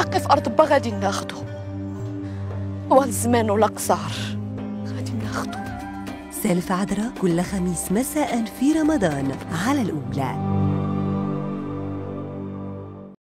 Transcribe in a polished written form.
ساقف أرض با غادي ناخدو، والزمان والقصار غادي ناخدو. سالفة عذراء كل خميس مساء في رمضان على الأولى.